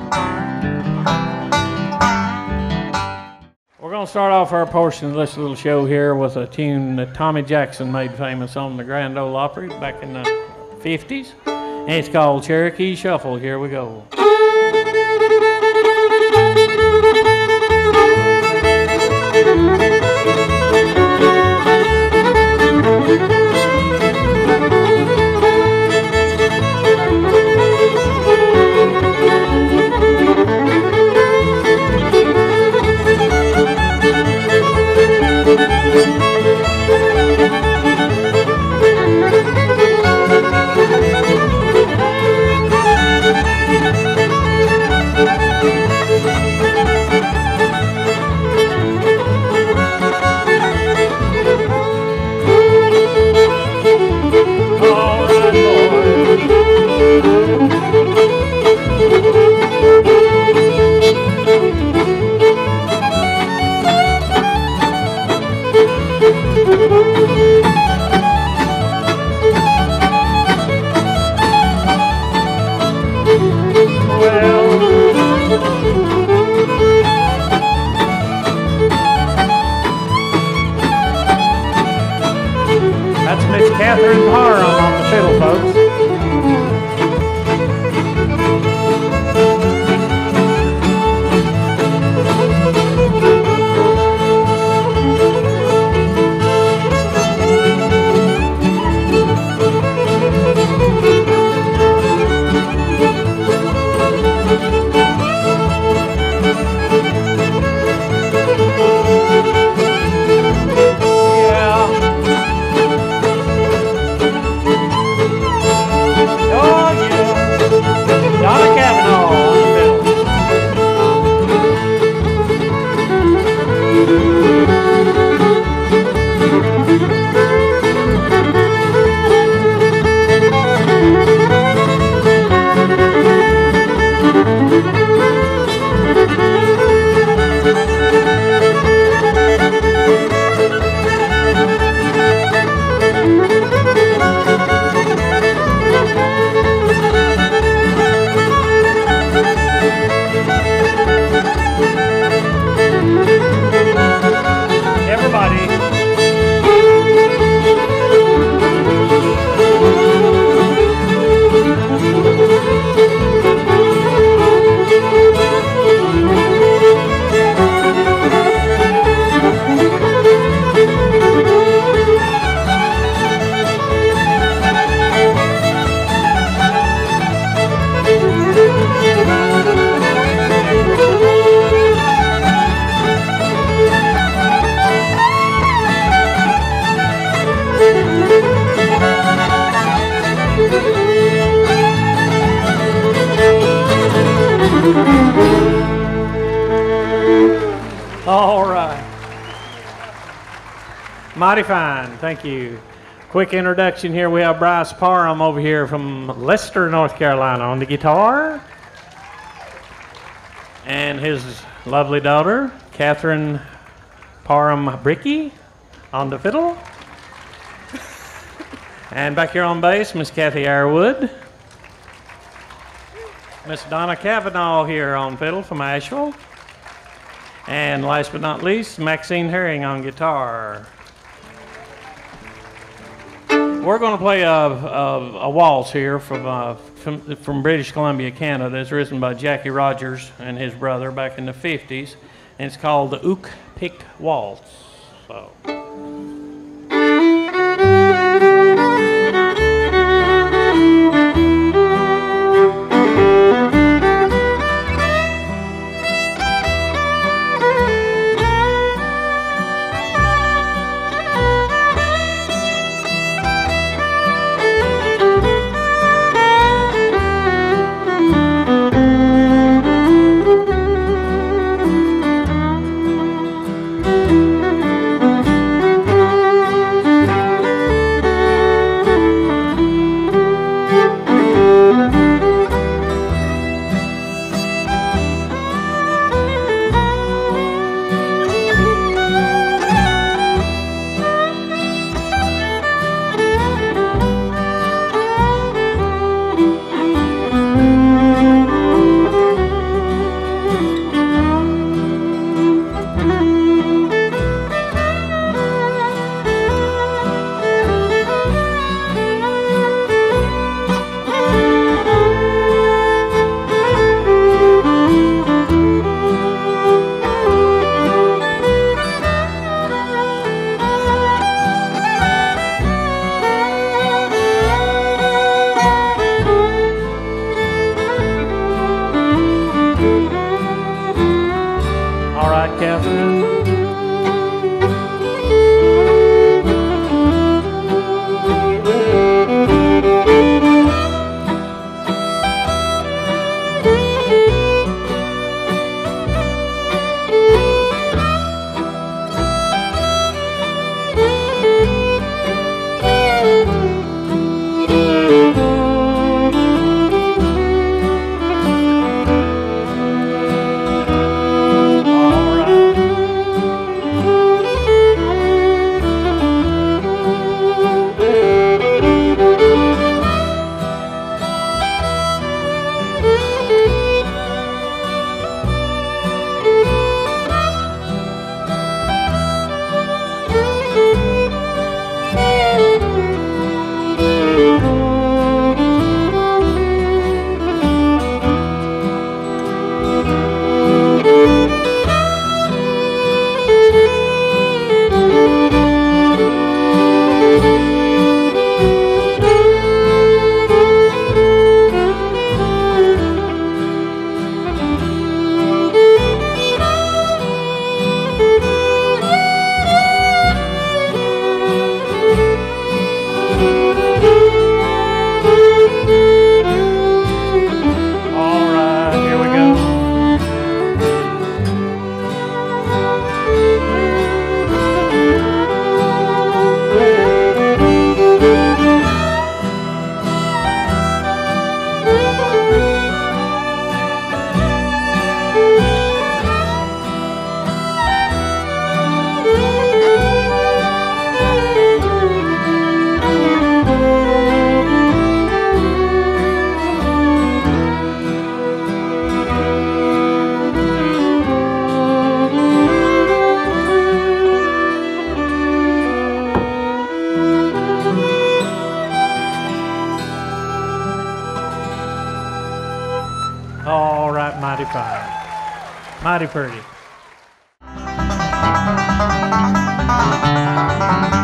We're going to start off our portion of this little show here with a tune that Tommy Jackson made famous on the Grand Ole Opry back in the 50s. And it's called Cherokee Shuffle. Here we go. Catherine Parham on the fiddle, folks. All right. Mighty fine. Thank you. Quick introduction here. We have Bryce Parham over here from Leicester, North Carolina on the guitar. And his lovely daughter, Catherine Parham Bricky on the fiddle. And back here on bass, Miss Kathy Airwood. Miss Donna Cavanaugh here on fiddle from Asheville. And last but not least, Maxine Herring on guitar. We're going to play a waltz here from British Columbia, Canada. It's written by Jackie Rogers and his brother back in the 50s. And it's called the Ook Pick Waltz. So. right, Catherine. All right, mighty fine. Mighty pretty.